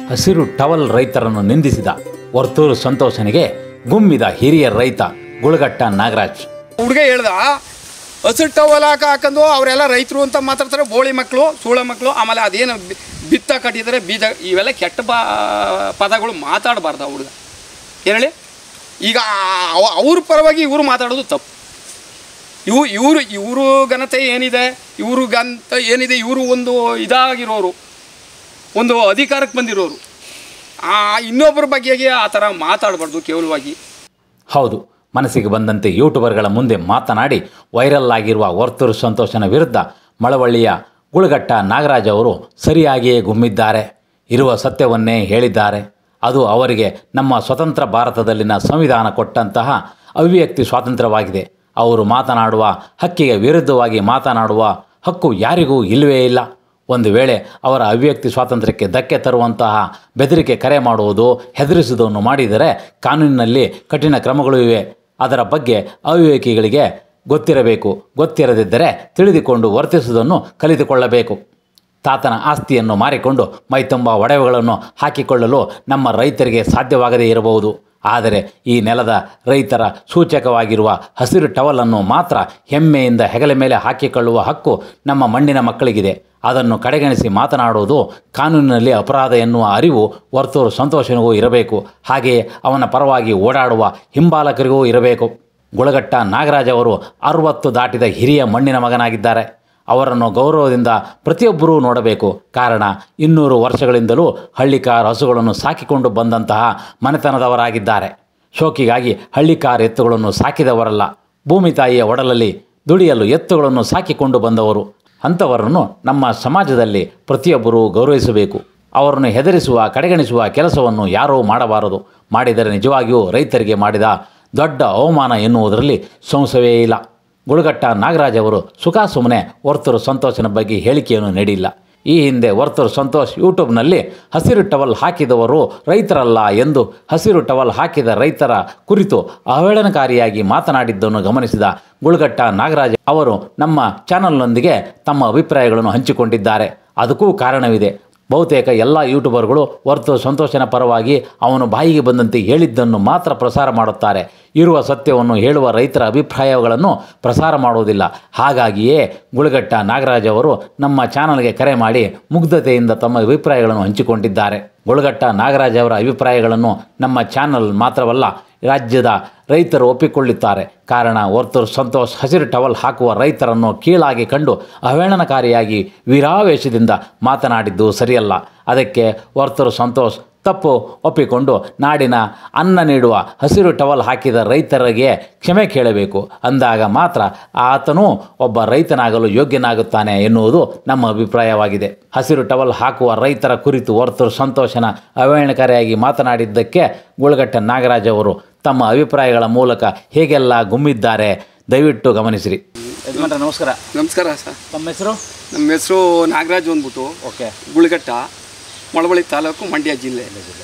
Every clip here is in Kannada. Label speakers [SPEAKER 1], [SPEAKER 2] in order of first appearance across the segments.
[SPEAKER 1] ಹಸಿರು ಟವಲ್ ರೈತರನ್ನು ನಿಂದಿಸಿದ ವರ್ತೂರು ಸಂತೋಷನಿಗೆ ಗುಮ್ಮಿದ ಹಿರಿಯ ರೈತ ಗುಳಗಟ್ಟ ನಾಗರಾಜ್.
[SPEAKER 2] ಹುಡುಗ ಹೇಳ್ದ ಹಸಿರು ಟವಲ್ ಹಾಕೊಂಡು ಅವರೆಲ್ಲ ರೈತರು ಅಂತ ಮಾತಾಡ್ತಾರೆ, ಬೋಳಿ ಮಕ್ಕಳು ಸೂಳ ಮಕ್ಕಳು. ಆಮೇಲೆ ಅದೇನು ಬಿತ್ತ ಕಟ್ಟಿದ್ದಾರೆ ಬೀಜ, ಇವೆಲ್ಲ ಕೆಟ್ಟ ಪದಗಳು ಮಾತಾಡಬಾರ್ದು ಆ ಹುಡುಗ. ಹೇಳಿ, ಈಗ ಅವ್ರ ಪರವಾಗಿ ಇವರು ಮಾತಾಡೋದು ತಪ್ಪು. ಇವರು ಘನತೆ ಏನಿದೆ, ಇವರು ಒಂದು ಇದಾಗಿರೋರು, ಒಂದು ಅಧಿಕಾರಕ್ಕೆ ಬಂದಿರೋರು. ಇನ್ನೊಬ್ಬರ ಬಗ್ಗೆಗೆ ಆ ಥರ ಮಾತಾಡಬಾರ್ದು ಕೇವಲವಾಗಿ.
[SPEAKER 1] ಹೌದು, ಮನಸ್ಸಿಗೆ ಬಂದಂತೆ ಯೂಟ್ಯೂಬರ್ಗಳ ಮುಂದೆ ಮಾತನಾಡಿ ವೈರಲ್ ಆಗಿರುವ ವರ್ತೂರು ಸಂತೋಷನ ವಿರುದ್ಧ ಮಳವಳ್ಳಿಯ ಗುಳಗಟ್ಟ ನಾಗರಾಜ್ ಅವರು ಸರಿಯಾಗಿಯೇ ಗುಮ್ಮಿದ್ದಾರೆ. ಇರುವ ಸತ್ಯವನ್ನೇ ಹೇಳಿದ್ದಾರೆ. ಅದು ಅವರಿಗೆ ನಮ್ಮ ಸ್ವತಂತ್ರ ಭಾರತದಲ್ಲಿನ ಸಂವಿಧಾನ ಕೊಟ್ಟಂತಹ ಅಭಿವ್ಯಕ್ತಿ ಸ್ವಾತಂತ್ರ್ಯವಾಗಿದೆ. ಅವರು ಮಾತನಾಡುವ ಹಕ್ಕಿಗೆ ವಿರುದ್ಧವಾಗಿ ಮಾತನಾಡುವ ಹಕ್ಕು ಯಾರಿಗೂ ಇಲ್ಲವೇ ಇಲ್ಲ. ಒಂದು ವೇಳೆ ಅವರ ಅಭಿವ್ಯಕ್ತಿ ಸ್ವಾತಂತ್ರ್ಯಕ್ಕೆ ಧಕ್ಕೆ ತರುವಂತಹ ಬೆದರಿಕೆ ಕರೆ ಮಾಡುವುದು, ಹೆದರಿಸುವುದನ್ನು ಮಾಡಿದರೆ ಕಾನೂನಿನಲ್ಲಿ ಕಠಿಣ ಕ್ರಮಗಳು ಇವೆ. ಅದರ ಬಗ್ಗೆ ಅವಿವೇಕಿಗಳಿಗೆ ಗೊತ್ತಿರಬೇಕು. ಗೊತ್ತಿರದಿದ್ದರೆ ತಿಳಿದುಕೊಂಡು ವರ್ತಿಸುವುದನ್ನು ಕಲಿತುಕೊಳ್ಳಬೇಕು. ತಾತನ ಆಸ್ತಿಯನ್ನು ಮಾರಿಕೊಂಡು ಮೈತುಂಬ ಒಡವೆಗಳನ್ನು ಹಾಕಿಕೊಳ್ಳಲು ನಮ್ಮ ರೈತರಿಗೆ ಸಾಧ್ಯವಾಗದೇ ಇರಬಹುದು. ಆದರೆ ಈ ನೆಲದ ರೈತರ ಸೂಚಕವಾಗಿರುವ ಹಸಿರು ಟವಲನ್ನು ಮಾತ್ರ ಹೆಮ್ಮೆಯಿಂದ ಹೆಗಲ ಮೇಲೆ ಹಾಕಿಕೊಳ್ಳುವ ಹಕ್ಕು ನಮ್ಮ ಮಣ್ಣಿನ ಮಕ್ಕಳಿಗಿದೆ. ಅದನ್ನು ಕಡೆಗಣಿಸಿ ಮಾತನಾಡುವುದು ಕಾನೂನಿನಲ್ಲಿ ಅಪರಾಧ ಎನ್ನುವ ಅರಿವು ವರ್ತೂರು ಸಂತೋಷನಿಗೂ ಇರಬೇಕು. ಹಾಗೆಯೇ ಅವನ ಪರವಾಗಿ ಓಡಾಡುವ ಹಿಂಬಾಲಕರಿಗೂ ಇರಬೇಕು. ಗುಳಗಟ್ಟ ನಾಗರಾಜ್ ಅವರು 60 ದಾಟಿದ ಹಿರಿಯ ಮಣ್ಣಿನ ಮಗನಾಗಿದ್ದಾರೆ. ಅವರನ್ನು ಗೌರವದಿಂದ ಪ್ರತಿಯೊಬ್ಬರೂ ನೋಡಬೇಕು. ಕಾರಣ 200 ವರ್ಷಗಳಿಂದಲೂ ಹಳ್ಳಿಕಾರ್ ಹಸುಗಳನ್ನು ಸಾಕಿಕೊಂಡು ಬಂದಂತಹ ಮನೆತನದವರಾಗಿದ್ದಾರೆ. ಶೋಕಿಗಾಗಿ ಹಳ್ಳಿಕಾರ್ ಎತ್ತುಗಳನ್ನು ಸಾಕಿದವರಲ್ಲ. ಭೂಮಿ ತಾಯಿಯ ಒಡಲಲ್ಲಿ ದುಡಿಯಲು ಎತ್ತುಗಳನ್ನು ಸಾಕಿಕೊಂಡು ಬಂದವರು. ಅಂಥವರನ್ನು ನಮ್ಮ ಸಮಾಜದಲ್ಲಿ ಪ್ರತಿಯೊಬ್ಬರೂ ಗೌರವಿಸಬೇಕು. ಅವರನ್ನು ಹೆದರಿಸುವ, ಕಡೆಗಣಿಸುವ ಕೆಲಸವನ್ನು ಯಾರೂ ಮಾಡಬಾರದು. ಮಾಡಿದರೆ ನಿಜವಾಗಿಯೂ ರೈತರಿಗೆ ಮಾಡಿದ ದೊಡ್ಡ ಅವಮಾನ ಎನ್ನುವುದರಲ್ಲಿ ಸಂಶಯವೇ ಇಲ್ಲ. ಗುಳಗಟ್ಟ ನಾಗರಾಜ್ ಅವರು ಸುಮ್ಮನೆ ವರ್ತೂರು ಸಂತೋಷನ ಬಗ್ಗೆ ಹೇಳಿಕೆಯನ್ನು ನೀಡಿಲ್ಲ. ಈ ಹಿಂದೆ ವರ್ತೂರು ಸಂತೋಷ್ ಯೂಟ್ಯೂಬ್ನಲ್ಲಿ ಹಸಿರು ಟವಲ್ ಹಾಕಿದವರು ರೈತರಲ್ಲ ಎಂದು ಹಸಿರು ಟವಲ್ ಹಾಕಿದ ರೈತರ ಕುರಿತು ಅವಹೇಳನಕಾರಿಯಾಗಿ ಮಾತನಾಡಿದ್ದನ್ನು ಗಮನಿಸಿದ ಗುಳಗಟ್ಟ ನಾಗರಾಜ್ ಅವರು ನಮ್ಮ ಚಾನಲ್ನೊಂದಿಗೆ ತಮ್ಮ ಅಭಿಪ್ರಾಯಗಳನ್ನು ಹಂಚಿಕೊಂಡಿದ್ದಾರೆ. ಅದಕ್ಕೂ ಕಾರಣವಿದೆ. ಬಹುತೇಕ ಎಲ್ಲ ಯೂಟ್ಯೂಬರ್ಗಳು ವರ್ತೂರು ಸಂತೋಷನ ಪರವಾಗಿ ಅವನು ಬಾಯಿಗೆ ಬಂದಂತೆ ಹೇಳಿದ್ದನ್ನು ಮಾತ್ರ ಪ್ರಸಾರ ಮಾಡುತ್ತಾರೆ. ಇರುವ ಸತ್ಯವನ್ನು ಹೇಳುವ ರೈತರ ಅಭಿಪ್ರಾಯಗಳನ್ನು ಪ್ರಸಾರ ಮಾಡುವುದಿಲ್ಲ. ಹಾಗಾಗಿಯೇ ಗುಳಗಟ್ಟ ನಾಗರಾಜ್ ಅವರು ನಮ್ಮ ಚಾನಲ್ಗೆ ಕರೆ ಮಾಡಿ ಮುಗ್ಧತೆಯಿಂದ ತಮ್ಮ ಅಭಿಪ್ರಾಯಗಳನ್ನು ಹಂಚಿಕೊಂಡಿದ್ದಾರೆ. ಗುಳಗಟ್ಟ ನಾಗರಾಜ್ ಅವರ ಅಭಿಪ್ರಾಯಗಳನ್ನು ನಮ್ಮ ಚಾನಲ್ ಮಾತ್ರವಲ್ಲ, ರಾಜ್ಯದ ರೈತರು ಒಪ್ಪಿಕೊಳ್ಳುತ್ತಾರೆ. ಕಾರಣ ವರ್ತೂರು ಸಂತೋಷ್ ಹಸಿರು ಟವಲ್ ಹಾಕುವ ರೈತರನ್ನು ಕೀಳಾಗಿ ಕಂಡು ಅವಹೇಳನಕಾರಿಯಾಗಿ ವೀರಾವೇಶದಿಂದ ಮಾತನಾಡಿದ್ದು ಸರಿಯಲ್ಲ. ಅದಕ್ಕೆ ವರ್ತೂರು ಸಂತೋಷ್ ತಪ್ಪು ಒಪ್ಪಿಕೊಂಡು ನಾಡಿನ ಅನ್ನ ನೀಡುವ ಹಸಿರು ಟವಲ್ ಹಾಕಿದ ರೈತರಿಗೆ ಕ್ಷಮೆ ಕೇಳಬೇಕು. ಅಂದಾಗ ಮಾತ್ರ ಆತನೂ ಒಬ್ಬ ರೈತನಾಗಲು ಯೋಗ್ಯನಾಗುತ್ತಾನೆ ಎನ್ನುವುದು ನಮ್ಮ ಅಭಿಪ್ರಾಯವಾಗಿದೆ. ಹಸಿರು ಟವಲ್ ಹಾಕುವ ರೈತರ ಕುರಿತು ವರ್ತೂರು ಸಂತೋಷನ ಅವಹೇಳನಕಾರಿಯಾಗಿ ಮಾತನಾಡಿದ್ದಕ್ಕೆ ಗುಳಗಟ್ಟ ನಾಗರಾಜ್ ಅವರು ತಮ್ಮ ಅಭಿಪ್ರಾಯಗಳ ಮೂಲಕ ಹೇಗೆಲ್ಲ ಗುಮ್ಮಿದ್ದಾರೆ ದಯವಿಟ್ಟು ಗಮನಿಸಿರಿ. ಯಜಮಾನ್ರೆ ನಮಸ್ಕಾರ.
[SPEAKER 2] ನಮಸ್ಕಾರ ಸರ್.
[SPEAKER 1] ತಮ್ಮ ಹೆಸರು?
[SPEAKER 2] ನಮ್ಮ ಹೆಸರು ನಾಗರಾಜ್ ಅಂದ್ಬಿಟ್ಟು.
[SPEAKER 1] ಓಕೆ.
[SPEAKER 2] ಗುಳಗಟ್ಟ, ಮಳವಳ್ಳಿ ತಾಲೂಕು, ಮಂಡ್ಯ ಜಿಲ್ಲೆ.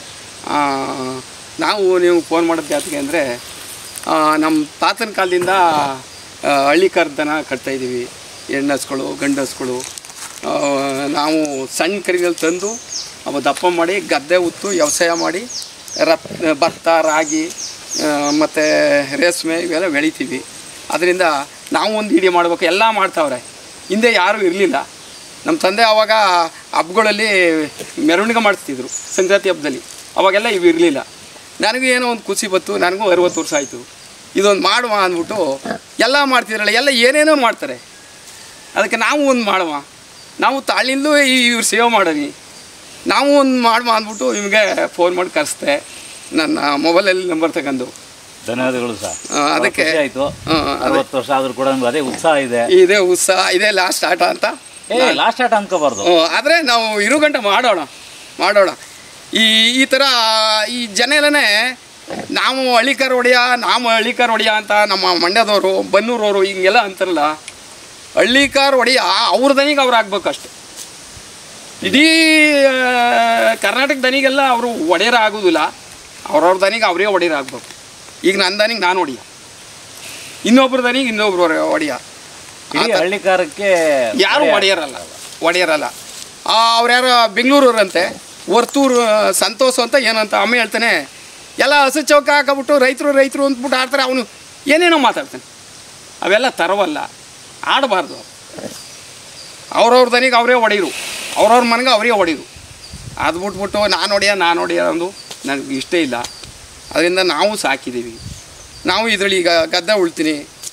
[SPEAKER 2] ನೀವು ಫೋನ್ ಮಾಡೋದು ಯಾತಕ್ಕೆ ಅಂದರೆ, ನಮ್ಮ ತಾತನ ಕಾಲದಿಂದ ಹಳ್ಳಿ ಕರ್ದನ ಕಟ್ತಾಯಿದ್ದೀವಿ. ಹೆಣ್ಣು ಹಸುಗಳು, ಗಂಡು ಹಸುಗಳು. ನಾವು ಸಣ್ಣ ಕರಿಗಳು ತಂದು ಅವ ದಪ್ಪ ಮಾಡಿ ಗದ್ದೆ ಉತ್ತು ವ್ಯವಸಾಯ ಮಾಡಿ ಭತ್ತ, ರಾಗಿ ಮತ್ತು ರೇಷ್ಮೆ ಇವೆಲ್ಲ ಬೆಳಿತೀವಿ. ಅದರಿಂದ ನಾವು ಒಂದು ಹಿಡಿಯ ಮಾಡಬೇಕು. ಎಲ್ಲ ಮಾಡ್ತಾವ್ರೆ. ಹಿಂದೆ ಯಾರೂ ಇರಲಿಲ್ಲ. ನಮ್ಮ ತಂದೆ ಆವಾಗ ಹಬ್ಬಗಳಲ್ಲಿ ಮೆರವಣಿಗೆ ಮಾಡ್ತಿದ್ರು. ಸಂಕ್ರಾಂತಿ ಹಬ್ಬದಲ್ಲಿ ಅವಾಗೆಲ್ಲ ಇವು ಇರಲಿಲ್ಲ. ನನಗೂ ಏನೋ ಒಂದು ಖುಷಿ ಬಂತು. ನನಗೂ 60 ವರ್ಷ ಆಯಿತು. ಇದೊಂದು ಮಾಡುವ ಅಂದ್ಬಿಟ್ಟು ಎಲ್ಲ ಮಾಡ್ತಿದ್ರಲ್ಲ, ಎಲ್ಲ ಏನೇನೋ ಮಾಡ್ತಾರೆ. ಅದಕ್ಕೆ ನಾವು ಒಂದು ಮಾಡುವ, ನಾವು ತಾಳಿಂದಲೂ ಇವ್ರು ಸೇವೆ ಮಾಡೋವಿ, ನಾವು ಒಂದು ಮಾಡುವ ಅಂದ್ಬಿಟ್ಟು ನಿಮಗೆ ಫೋನ್ ಮಾಡಿ ಕರೆಸ್ದೆ. ನನ್ನ ಮೊಬೈಲಲ್ಲಿ ನಂಬರ್ ತಗೊಂಡು.
[SPEAKER 1] ಧನ್ಯವಾದಗಳು ಸರ್.
[SPEAKER 2] ಅದಕ್ಕೆ
[SPEAKER 1] ಆಯಿತು. 60 ವರ್ಷ ಆದರೂ ಕೂಡ ಅದೇ ಉತ್ಸಾಹ ಇದೆ.
[SPEAKER 2] ಇದೇ ಉತ್ಸಾಹ ಇದೆ. ಲಾಸ್ಟ್ ಆಟ ಅಂತ
[SPEAKER 1] ಲಾಸ್ಟ್ ಆಟ ಅನ್ಕೋಬಾರ್ದು.
[SPEAKER 2] ಆದರೆ ನಾವು ಇರೋ ಗಂಟೆ ಮಾಡೋಣ. ಈ ಥರ ಈ ಜನ ಎಲ್ಲನೇ ನಾವು ಹಳ್ಳಿಕಾರ್ ಹೊಡೆಯ ಅಂತ ನಮ್ಮ ಮಂಡ್ಯದವರು, ಬನ್ನೂರವರು ಹಿಂಗೆಲ್ಲ ಅಂತಾರಲ್ಲ. ಹಳ್ಳಿಕಾರ್ ಹೊಡೆಯ ಅವ್ರ ದನಿಗೆ ಅವ್ರು ಆಗ್ಬೇಕು ಅಷ್ಟೆ. ಇಡೀ ಕರ್ನಾಟಕ ದನಿಗೆಲ್ಲ ಅವರು ಒಡೆಯರ ಆಗೋದಿಲ್ಲ. ಅವ್ರವ್ರ ದನಿಗೆ ಅವರೇ ಒಡೆಯರ ಆಗ್ಬೇಕು. ಈಗ ನನ್ನ ದನಿಗೆ ನಾನು ಹೊಡೆಯ, ಇನ್ನೊಬ್ರ ದನಿಗೆ ಇನ್ನೊಬ್ರು ಹೊಡೆಯ.
[SPEAKER 1] ಹಳ್ಳಿಕಾರಕ್ಕೆ
[SPEAKER 2] ಯಾರು ಒಡೆಯರಲ್ಲ. ಅವ್ರು ಯಾರು ಬೆಂಗಳೂರವ್ರಂತೆ, ವರ್ತೂರು ಸಂತೋಷ ಅಂತ ಏನಂತ ಅಮ್ಮ ಹೇಳ್ತಾನೆ, ಎಲ್ಲ ಹಸು ಚೌಕ ಹಾಕಬಿಟ್ಟು ರೈತರು ಅಂದ್ಬಿಟ್ಟು ಆಡ್ತಾರೆ. ಅವನು ಏನೇನೋ ಮಾತಾಡ್ತಾನೆ. ಅವೆಲ್ಲ ತರವಲ್ಲ, ಆಡಬಾರ್ದು. ಅವ್ರವ್ರ ದನಿಗೆ ಅವರೇ ಹೊಡೆಯರು, ಅವ್ರವ್ರ ಮನೆಗೆ ಅವರೇ ಹೊಡೆಯರು. ಅದು ಬಿಟ್ಬಿಟ್ಟು ನಾನು ಹೊಡೆಯ ಅಂದು ನನಗೆ ಇಷ್ಟ ಇಲ್ಲ. ಅದರಿಂದ ನಾವು ಸಾಕಿದ್ದೀವಿ. ನಾವು ಇದರಲ್ಲಿ ಈಗ ಗದ್ದೆ ಉಳ್ತೀನಿ,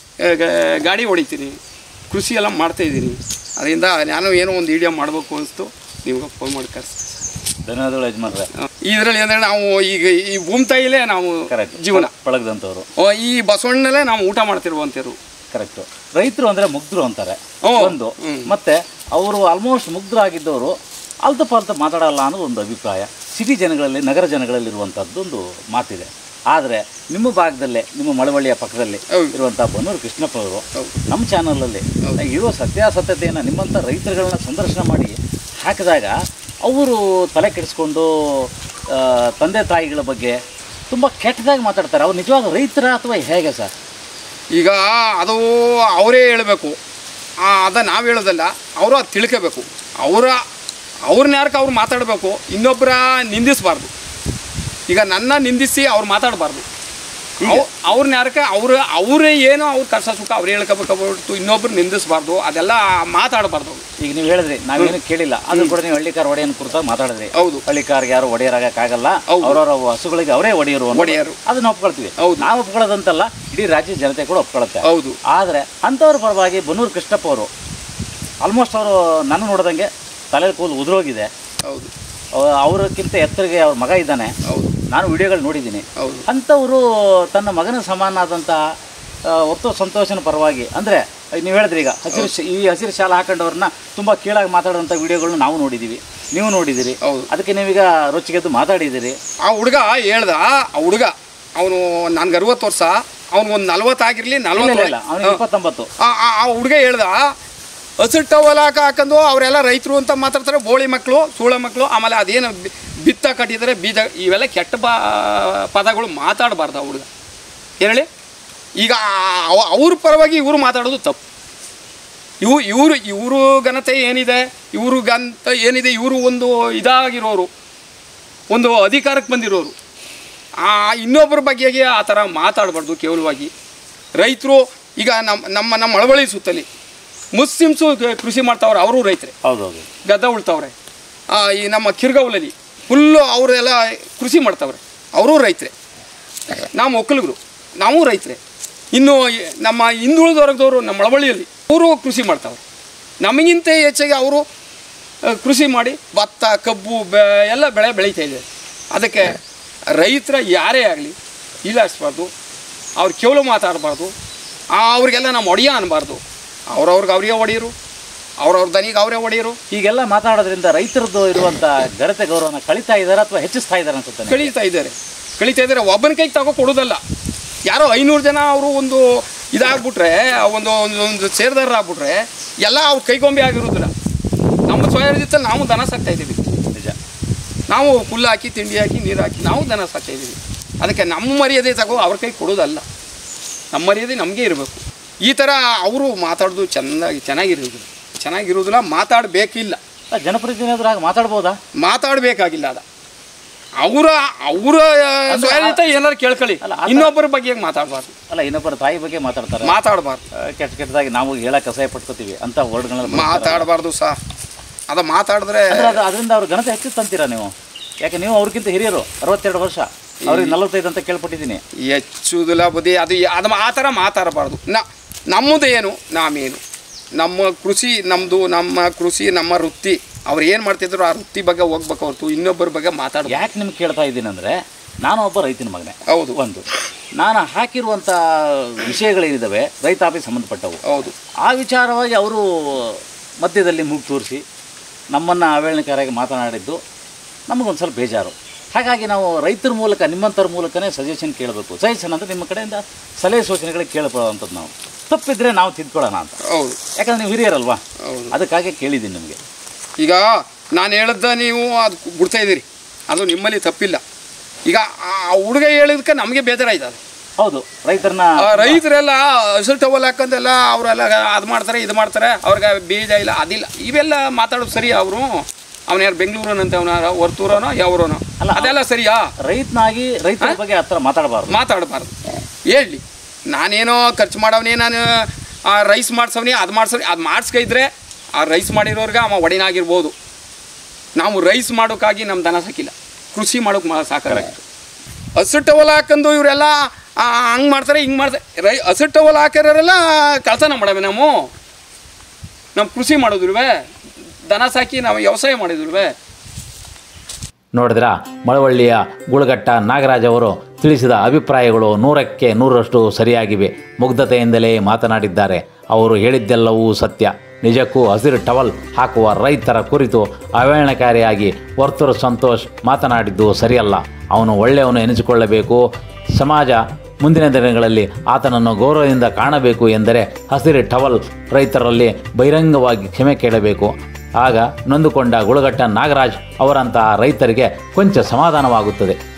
[SPEAKER 2] ಗಾಡಿ ಹೊಡಿತೀನಿ, ಕೃಷಿ ಎಲ್ಲ ಮಾಡ್ತಾಯಿದ್ದೀನಿ. ಅದರಿಂದ ನಾನು ಏನೋ ಒಂದು ವಿಡಿಯೋ ಮಾಡಬೇಕು ಅನಿಸ್ತು, ನಿಮ್ಗೆ ಫೋನ್ ಮಾಡಿ ಕರೆಸಿ.
[SPEAKER 3] ಧನ್ಯವಾದಗಳು ಯಜಮಾನ್ರೆ.
[SPEAKER 2] ಇದರಲ್ಲಿ ಅಂದರೆ ನಾವು ಈಗ ಈ ಭೂಮಿ ತಾಯಿಲೇ ನಾವು ಜೀವನ
[SPEAKER 3] ಪಳಗದಂಥವ್ರು,
[SPEAKER 2] ಈ ಬಸವಣ್ಣನಲ್ಲೇ ನಾವು ಊಟ ಮಾಡ್ತಿರುವಂಥವ್ರು.
[SPEAKER 3] ಕರೆಕ್ಟು. ರೈತರು ಅಂದರೆ ಮುಗ್ಧರು ಅಂತಾರೆ ಒಂದು, ಮತ್ತು ಅವರು ಆಲ್ಮೋಸ್ಟ್ ಮುಗ್ಧರಾಗಿದ್ದವರು ಅಲ್ತ ಪಾಲ್ತ ಮಾತಾಡಲ್ಲ ಅನ್ನೋದು ಒಂದು ಅಭಿಪ್ರಾಯ ಸಿಟಿ ಜನಗಳಲ್ಲಿ, ನಗರ ಜನಗಳಲ್ಲಿರುವಂಥದ್ದೊಂದು ಮಾತಿದೆ. ಆದರೆ ನಿಮ್ಮ ಭಾಗದಲ್ಲೇ, ನಿಮ್ಮ ಮಳವಳ್ಳಿಯ ಪಕ್ಕದಲ್ಲಿ ಇರುವಂಥ ಬನ್ನೂರು ಕೃಷ್ಣಪ್ಪ ಅವರು ನಮ್ಮ ಚಾನಲಲ್ಲಿ ಇರುವ ಸತ್ಯಾಸತ್ಯತೆಯನ್ನು ನಿಮ್ಮಂಥ ರೈತರುಗಳನ್ನ ಸಂದರ್ಶನ ಮಾಡಿ ಹಾಕಿದಾಗ ಅವರು ತಲೆ ಕೆಡಿಸ್ಕೊಂಡು ತಂದೆ ತಾಯಿಗಳ ಬಗ್ಗೆ ತುಂಬ ಕೆಟ್ಟದಾಗಿ ಮಾತಾಡ್ತಾರೆ. ಅವ್ರು ನಿಜವಾಗ ರೈತರ ಅಥವಾ ಹೇಗೆ ಸರ್?
[SPEAKER 2] ಈಗ ಅದು ಅವರೇ ಹೇಳಬೇಕು, ಅದು ನಾವು ಹೇಳೋದಲ್ಲ. ಅವರು ಅದು ತಿಳ್ಕೋಬೇಕು. ಅವ್ರನ್ನ ಯಾರಕ್ಕೆ ಅವ್ರು ಮಾತಾಡಬೇಕು, ಇನ್ನೊಬ್ಬರ ನಿಂದಿಸಬಾರ್ದು. ಈಗ ನನ್ನ ನಿಂದಿಸಿ ಅವ್ರು ಮಾತಾಡಬಾರ್ದು. ಅವ್ರನ್ನ ಯಾರಕ್ಕೆ ಅವರೇ ಏನೋ ಅವ್ರ ಕಷ್ಟ ಸುಖ ಅವ್ರು ಹೇಳ್ಕೋಬೇಕಾಗ್ಬಿಟ್ಟು ಇನ್ನೊಬ್ರು ನಿಂದಿಸಬಾರ್ದು, ಅದೆಲ್ಲ ಮಾತಾಡಬಾರ್ದು.
[SPEAKER 3] ಈಗ ನೀವು ಹೇಳಿದ್ರಿ, ನಾವೇನು ಕೇಳಿಲ್ಲ, ಅದನ್ನು ಕೂಡ ನೀವು ಹಳ್ಳಿಕಾರ ಒಡೆಯನ್ ಕುರಿತಾಗಿ ಮಾತಾಡಿದ್ರಿ.
[SPEAKER 2] ಹೌದು,
[SPEAKER 3] ಹಳ್ಳಿಕಾರ್ಗೆ ಯಾರು ಒಡೆಯರಾಗಕ್ಕಾಗಲ್ಲ, ಅವ್ರವ್ರ ಹಸುಗಳಿಗೆ ಅವರೇ ಒಡೆಯರು, ಅದನ್ನ ಒಪ್ಕೊಳ್ತೀವಿ. ನಾವು ಒಪ್ಕೊಳ್ಳೋದಂತಲ್ಲ, ಇಡೀ ರಾಜ್ಯ ಜನತೆ ಕೂಡ ಒಪ್ಕೊಳುತ್ತೆ.
[SPEAKER 2] ಹೌದು.
[SPEAKER 3] ಆದರೆ ಅಂಥವ್ರ ಪರವಾಗಿ ಬನ್ನೂರು ಕೃಷ್ಣಪ್ಪ ಅವರು ಆಲ್ಮೋಸ್ಟ್ ಅವರು ನಾನು ನೋಡಿದಂಗೆ ತಲೆ ಕೂದಲು ಉದುರೋಗಿದೆ.
[SPEAKER 2] ಹೌದು.
[SPEAKER 3] ಅವರಕ್ಕಿಂತ ಎತ್ತರಿಗೆ ಅವ್ರ ಮಗ ಇದ್ದಾನೆ.
[SPEAKER 2] ಹೌದು,
[SPEAKER 3] ನಾನು ವಿಡಿಯೋಗಳು ನೋಡಿದ್ದೀನಿ.
[SPEAKER 2] ಹೌದು.
[SPEAKER 3] ಅಂಥವರು ತನ್ನ ಮಗನ ಸಮಾನವಾದಂಥ ಒತ್ತು ಸಂತೋಷನ ಪರವಾಗಿ, ಅಂದರೆ ನೀವು ಹೇಳಿದ್ರಿ ಈಗ ಹಸಿರು ಶಾಲೆ ಹಾಕೊಂಡವ್ರನ್ನ ತುಂಬ ಕೀಳಾಗಿ ಮಾತಾಡೋಂಥ ವಿಡಿಯೋಗಳನ್ನ ನಾವು ನೋಡಿದ್ದೀವಿ, ನೀವು ನೋಡಿದ್ದೀರಿ.
[SPEAKER 2] ಹೌದು.
[SPEAKER 3] ಅದಕ್ಕೆ ನೀವೀಗ ರೊಚ್ಚಿಗೆದ್ದು ಮಾತಾಡಿದ್ದೀರಿ.
[SPEAKER 2] ಆ ಹುಡುಗ ಹೇಳ್ದ, ಆ ಹುಡುಗ ಅವನು ನನಗೆ 60 ವರ್ಷ, ಅವ್ನಿಗೊಂದು 40 ಆಗಿರಲಿ, 40
[SPEAKER 3] ಇಲ್ಲ, ಅವನಿಗೆ 29.
[SPEAKER 2] ಆ ಹುಡುಗ ಹೇಳ್ದ, ಹಸಿರು ಟವಲ್ ಹಾಕೊಂಡು ಅವರೆಲ್ಲ ರೈತರು ಅಂತ ಮಾತಾಡ್ತಾರೆ, ಬೋಳಿ ಮಕ್ಕಳು, ಸೂಳ ಮಕ್ಕಳು. ಆಮೇಲೆ ಅದೇನು ಬಿತ್ತ ಕಟ್ಟಿದ್ದಾರೆ, ಬೀಜ, ಇವೆಲ್ಲ ಕೆಟ್ಟ ಪದಗಳು ಮಾತಾಡಬಾರ್ದು ಆ ಹುಡುಗ. ಹೇಳಿ, ಈಗ ಅವ್ರ ಪರವಾಗಿ ಇವರು ಮಾತಾಡೋದು ತಪ್ಪು. ಇವರು ಘನತೆ ಏನಿದೆ, ಇವರು ಒಂದು ಇದಾಗಿರೋರು, ಒಂದು ಅಧಿಕಾರಕ್ಕೆ ಬಂದಿರೋರು. ಇನ್ನೊಬ್ಬರ ಬಗ್ಗೆಗೆ ಆ ಥರ ಮಾತಾಡಬಾರ್ದು ಕೇವಲವಾಗಿ. ರೈತರು ಈಗ ನಮ್ಮ ಮಳವಳ್ಳಿ ಸುತ್ತಲಿ ಮುಸ್ಲಿಮ್ಸು ಕೃಷಿ ಮಾಡ್ತಾವ್ರೆ, ಅವರು ರೈತರೇ.
[SPEAKER 3] ಹೌದೌದು.
[SPEAKER 2] ಗದ್ದೆ ಉಳ್ತಾವ್ರೆ. ಈ ನಮ್ಮ ಕಿರ್ಗೌಲಲ್ಲಿ ಫುಲ್ಲು ಅವರೆಲ್ಲ ಕೃಷಿ ಮಾಡ್ತಾವ್ರೆ, ಅವರು ರೈತರೇ. ನಾವು ಒಕ್ಕಲಿಗರು, ನಾವು ರೈತರೇ. ಇನ್ನು ನಮ್ಮ ಹಿಂದುಳಿದವರ್ಗದವರು ನಮ್ಮ ಮಳವಳ್ಳಿಯಲ್ಲಿ ಅವರು ಕೃಷಿ ಮಾಡ್ತಾವ್ರೆ. ನಮಗಿಂತ ಹೆಚ್ಚಾಗಿ ಅವರು ಕೃಷಿ ಮಾಡಿ ಭತ್ತ, ಕಬ್ಬು ಎಲ್ಲ ಬೆಳೆ ಬೆಳೀತಾ ಇದ್ದಾರೆ. ಅದಕ್ಕೆ ರೈತರ ಯಾರೇ ಆಗಲಿ ಇಲಾಡಿಸ್ಬಾರ್ದು, ಅವ್ರು ಕೇವಲ ಮಾತಾಡಬಾರ್ದು, ಅವ್ರಿಗೆಲ್ಲ ನಾವು ಒಡೆಯ ಅನ್ನಬಾರ್ದು. ಅವ್ರವ್ರಿಗೆ ಅವರೇ ಹೊಡೆಯರು, ಅವ್ರವ್ರ ದನಿಗೆ ಅವರೇ ಹೊಡೆಯರು.
[SPEAKER 3] ಹೀಗೆಲ್ಲ ಮಾತಾಡೋದ್ರಿಂದ ರೈತರದ್ದು ಇರುವಂಥ ಘನತೆ ಗೌರವನ ಕಳೀತಾ ಇದ್ದಾರೆ ಅಥವಾ ಹೆಚ್ಚಿಸ್ತಾ ಇದ್ದಾರೆ ಅನ್ಸುತ್ತೆ?
[SPEAKER 2] ಕಳೀತಾ ಇದ್ದಾರೆ. ಒಬ್ಬನ ಕೈಗೆ ತಗೋ ಕೊಡೋದಲ್ಲ. ಯಾರೋ 500 ಜನ ಅವರು ಒಂದು ಇದಾಗ್ಬಿಟ್ರೆ, ಒಂದು ಸೇರ್ದಾರರಾಗ್ಬಿಟ್ರೆ ಎಲ್ಲ ಅವ್ರ ಕೈಗೊಂಬೆ ಆಗಿರೋದಿಲ್ಲ. ನಮ್ಮ ಸ್ವಯಂಜಿತ್ತಲ್ಲಿ ನಾವು ದನ ಸಾಕ್ತಾಯಿದ್ದೀವಿ.
[SPEAKER 3] ನಿಜ.
[SPEAKER 2] ನಾವು ಹುಲ್ಲು ಹಾಕಿ, ತಿಂಡಿ ಹಾಕಿ, ನೀರು ಹಾಕಿ ನಾವು ದನ ಸಾಕ್ತಾಯಿದ್ದೀವಿ. ಅದಕ್ಕೆ ನಮ್ಮ ಮರ್ಯಾದೆ ತಗೋ ಅವ್ರ ಕೈ ಕೊಡೋದಲ್ಲ. ನಮ್ಮ ಮರ್ಯಾದೆ ನಮಗೆ ಇರಬೇಕು. ಈ ಥರ ಅವರು ಮಾತಾಡೋದು ಚೆನ್ನಾಗಿರೋದಿಲ್ಲ. ಮಾತಾಡಬೇಕಿಲ್ಲ.
[SPEAKER 3] ಜನಪ್ರತಿನಿಧಿರಾಗಿ ಮಾತಾಡ್ಬೋದಾ?
[SPEAKER 2] ಮಾತಾಡಬೇಕಾಗಿಲ್ಲ. ಅವರ ಏನಾರು ಕೇಳ್ಕೊಳ್ಳಿ, ಇನ್ನೊಬ್ಬರ ಬಗ್ಗೆ ಮಾತಾಡಬಾರ್ದು.
[SPEAKER 3] ಅಲ್ಲ, ಇನ್ನೊಬ್ಬರ ತಾಯಿ ಬಗ್ಗೆ ಮಾತಾಡಬಾರ್ದು. ಕೆಟ್ಟದಾಗಿ ನಾವು ಹೇಳಕ್ಕೆ ಅಸಹ್ಯ ಪಡ್ಕೋತೀವಿ ಅಂತ ವರ್ಡ್ಗಳನ್ನ
[SPEAKER 2] ಮಾತಾಡಬಾರ್ದು ಸಹ. ಅದು ಮಾತಾಡಿದ್ರೆ
[SPEAKER 3] ಅದರಿಂದ ಅವ್ರ ಘನತೆ ಹೆಚ್ಚುತ್ತಂತೀರಾ ನೀವು? ಯಾಕೆ ನೀವು ಅವ್ರಿಗಿಂತ ಹಿರಿಯರು, 62 ವರ್ಷ, ಅವ್ರಿಗೆ 45 ಅಂತ ಕೇಳ್ಪಟ್ಟಿದ್ದೀನಿ.
[SPEAKER 2] ಹೆಚ್ಚುದಿಲ್ಲ ಬುದ್ಧಿ. ಅದು ಆ ಥರ ಮಾತಾಡಬಾರ್ದು. ನಮ್ಮದು ಏನು, ನಾವೇನು, ನಮ್ಮ ಕೃಷಿ ನಮ್ಮದು, ನಮ್ಮ ವೃತ್ತಿ. ಅವ್ರು ಏನು ಮಾಡ್ತಿದ್ರು ಆ ವೃತ್ತಿ ಬಗ್ಗೆ ಹೋಗ್ಬೇಕು ಹೊರತು ಇನ್ನೊಬ್ಬರ ಬಗ್ಗೆ ಮಾತಾಡೋದು.
[SPEAKER 3] ಯಾಕೆ ನಿಮ್ಗೆ ಕೇಳ್ತಾ ಇದ್ದೀನಿ ಅಂದರೆ, ನಾನು ಒಬ್ಬ ರೈತನ ಮಗನೇ.
[SPEAKER 2] ಹೌದು.
[SPEAKER 3] ಒಂದು ನಾನು ಹಾಕಿರುವಂಥ ವಿಷಯಗಳೇನಿದ್ದಾವೆ ರೈತಾಪಿಗೆ ಸಂಬಂಧಪಟ್ಟವು.
[SPEAKER 2] ಹೌದು.
[SPEAKER 3] ಆ ವಿಚಾರವಾಗಿ ಅವರು ಮಧ್ಯದಲ್ಲಿ ಮೂಗು ತೋರಿಸಿ ನಮ್ಮನ್ನು ಅವೇಳನಕಾರಾಗಿ ಮಾತನಾಡಿದ್ದು ನಮಗೊಂದು ಸ್ವಲ್ಪ ಬೇಜಾರು. ಹಾಗಾಗಿ ನಾವು ರೈತರ ಮೂಲಕ, ನಿಮ್ಮಂಥವ್ರ ಮೂಲಕನೇ ಸಜೆಷನ್ ಕೇಳಬೇಕು. ಸಜೆಷನ್ ಅಂದರೆ ನಿಮ್ಮ ಕಡೆಯಿಂದ ಸಲಹೆ ಸೂಚನೆಗಳಿಗೆ ಕೇಳಬಹುದಂಥದ್ದು. ನಾವು ತಪ್ಪಿದ್ರೆ ನಾವು ತಿದ್ಕೊಳ್ಳೋಣ ಅಂತ.
[SPEAKER 2] ಹೌದು.
[SPEAKER 3] ಯಾಕಂದರೆ ನೀವು ಹಿರಿಯರಲ್ವಾ, ಅದಕ್ಕಾಗಿ ಕೇಳಿದ್ದೀನಿ ನಿಮಗೆ.
[SPEAKER 2] ಈಗ ನಾನು ಹೇಳಿದ್ದ ನೀವು ಅದು ಬಿಡ್ತಾಯಿದ್ದೀರಿ, ಅದು ನಿಮ್ಮಲ್ಲಿ ತಪ್ಪಿಲ್ಲ. ಈಗ ಆ ಹುಡುಗ ಹೇಳಿದಕ್ಕೆ ನಮಗೆ ಬೇಜಾರಾಯ್ತದೆ.
[SPEAKER 3] ಹೌದು.
[SPEAKER 2] ರೈತರೆಲ್ಲ ಹಸಿರು ಟವಲ್ ಹಾಕಂದೆಲ್ಲ ಅವರೆಲ್ಲ ಅದು ಮಾಡ್ತಾರೆ, ಇದು ಮಾಡ್ತಾರೆ, ಅವ್ರಿಗೆ ಬೀಜ ಇಲ್ಲ, ಅದಿಲ್ಲ, ಇವೆಲ್ಲ ಮಾತಾಡೋದು ಸರಿ. ಅವರು ಅವನ್ಯಾರು ಬೆಂಗಳೂರನಂತೆ ಅವನಾರ ಹೊರ್ತೂರನೋ ಯಾವರೋನೋ ಅದೆಲ್ಲ ಸರಿಯಾ?
[SPEAKER 3] ರೈತರ ಬಗ್ಗೆ ಆ ಥರ
[SPEAKER 2] ಮಾತಾಡಬಾರ್ದು. ಹೇಳಿ ನಾನೇನೋ ಖರ್ಚು ಮಾಡವನೇ, ನಾನು ರೈಸ್ ಮಾಡ್ಸವನಿ, ಅದು ಮಾಡಿಸ್ಕೈದ್ರೆ ಆ ರೈಸ್ ಮಾಡಿರೋರ್ಗೆ ಅವ ಒಡೆನಾಗಿರ್ಬೋದು. ನಾವು ರೈಸ್ ಮಾಡೋಕ್ಕಾಗಿ ನಮ್ಮ ದನ ಸಾಕಿಲ್ಲ, ಕೃಷಿ ಮಾಡೋಕೆ ಸಾಕಾಗಿತ್ತು. ಹಸು ಟವಲ್ ಹಾಕೊಂಡು ಇವರೆಲ್ಲ ಹಂಗೆ ಮಾಡ್ತಾರೆ ಹಿಂಗೆ ಮಾಡ್ತಾರೆ. ಹಸು ಟವಲ್ ಹಾಕಿರೋರೆಲ್ಲ ಕಳ್ತನ ಮಾಡವೆ. ನಮ್ಮ ಕೃಷಿ ಮಾಡೋದಿಲ್ವೇ, ದನ ಸಾಕಿ ನಾವು ವ್ಯವಸಾಯ ಮಾಡಿದಿಲ್ವೇ.
[SPEAKER 1] ನೋಡಿದ್ರ ಮಳವಳ್ಳಿಯ ಗುಳಗಟ್ಟ ನಾಗರಾಜ್ ಅವರು ತಿಳಿಸಿದ ಅಭಿಪ್ರಾಯಗಳು 100ಕ್ಕೆ 100ರಷ್ಟು ಸರಿಯಾಗಿವೆ. ಮುಗ್ಧತೆಯಿಂದಲೇ ಮಾತನಾಡಿದ್ದಾರೆ. ಅವರು ಹೇಳಿದ್ದೆಲ್ಲವೂ ಸತ್ಯ. ನಿಜಕ್ಕೂ ಹಸಿರು ಟವಲ್ ಹಾಕುವ ರೈತರ ಕುರಿತು ಅವಹೇಳನಕಾರಿಯಾಗಿ ವರ್ತೂರು ಸಂತೋಷ್ ಮಾತನಾಡಿದ್ದು ಸರಿಯಲ್ಲ. ಅವನು ಒಳ್ಳೆಯವನು ಎನಿಸಿಕೊಳ್ಳಬೇಕು. ಸಮಾಜ ಮುಂದಿನ ದಿನಗಳಲ್ಲಿ ಆತನನ್ನು ಗೌರವದಿಂದ ಕಾಣಬೇಕು ಎಂದರೆ ಹಸಿರು ಟವಲ್ ರೈತರಲ್ಲಿ ಬಹಿರಂಗವಾಗಿ ಕ್ಷಮೆ ಕೇಳಬೇಕು. ಆಗ ನೊಂದುಕೊಂಡ ಗುಳಗಟ್ಟ ನಾಗರಾಜ್ ಅವರಂತಹ ರೈತರಿಗೆ ಕೊಂಚ ಸಮಾಧಾನವಾಗುತ್ತದೆ.